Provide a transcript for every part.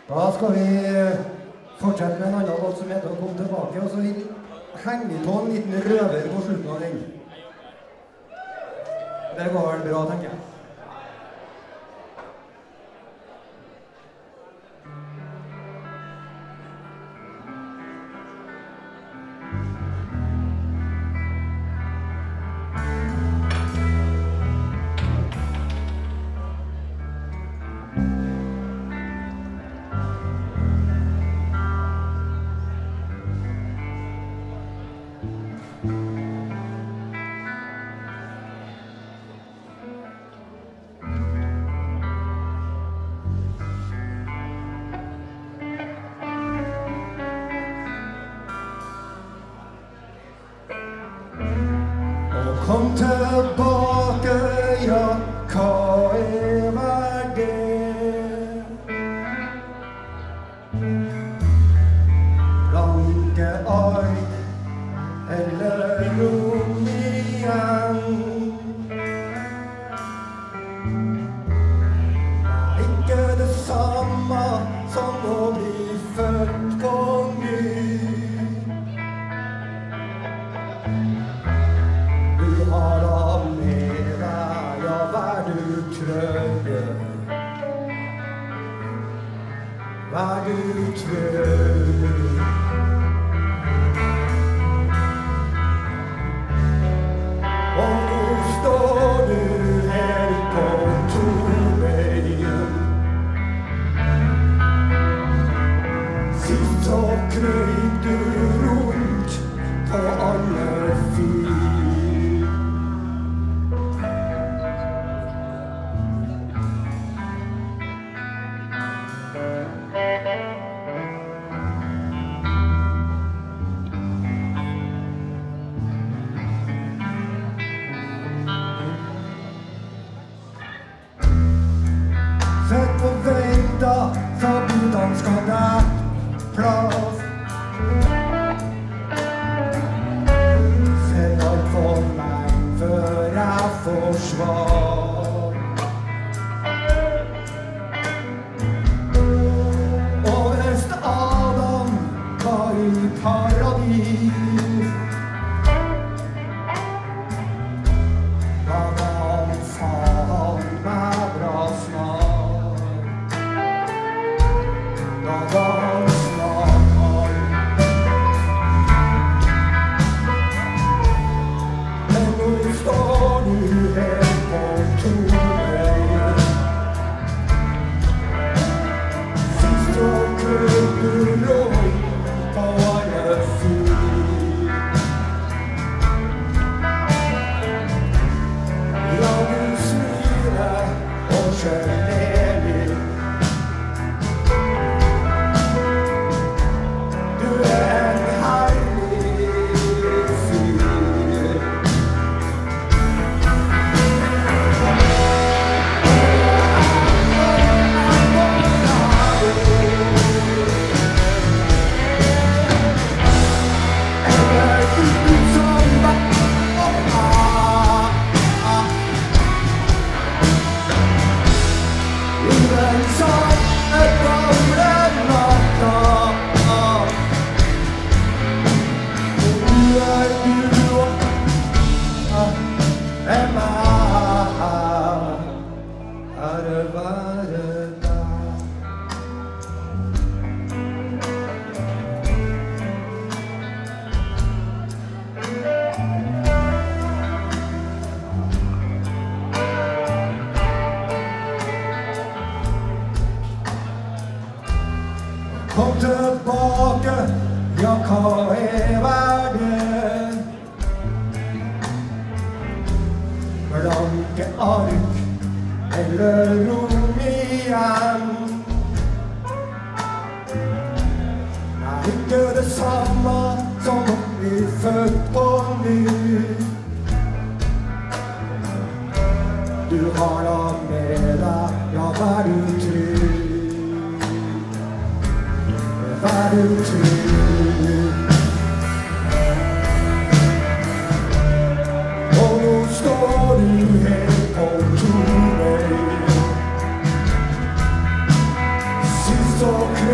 Da skal vi fortsette med en annen låt som heter «Å komme tilbake», og så henger vi på en liten røver på slutten av den. Det går vel bra, tenker jeg. Kom tilbake, ja, hva var det? Blanke ark eller rom igjen? Ikke det samme som å bli født på ny. Har da med deg, ja, vær du trøye, vær du trøye. Og nå står du her på Torveien. Sist så krøyp du rundt på alle fire. Sett på venta, så budene skal deg plass. Se alt for meg før jeg får svar. Og hvis Adam var i paradis, da var faen meg bra smak. Men nå står du her på Torveien. Sist så krøp du rundt på alle fire. Ja, du smiler og skjønner litt. Kom tilbake, ja, hva var det? Blanke ark eller rom igjen? Nei, ikke det samme som å bli født på ny. Du har da med deg, ja, vær du trygg. Vær du trygg. Og nå står du her på Torveien. Sist så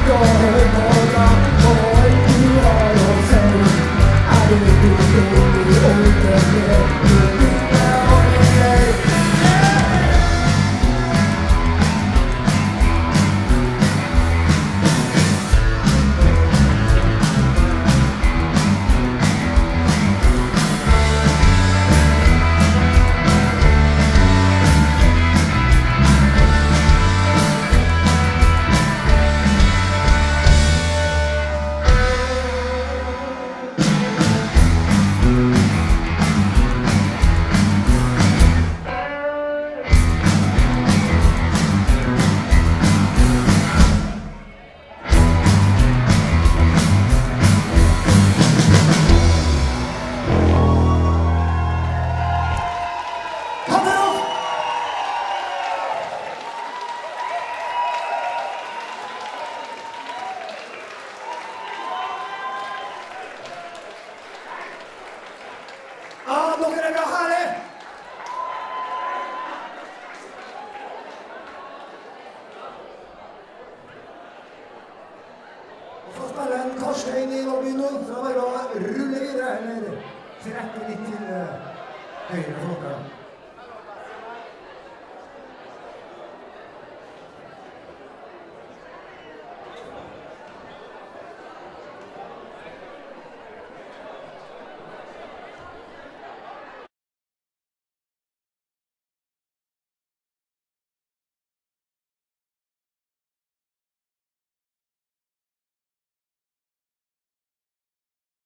Dere bra herlig! Og så spiller en Karstein i lobbyen nå, så bare å rulle videre, eller trekke litt til høyre for dere.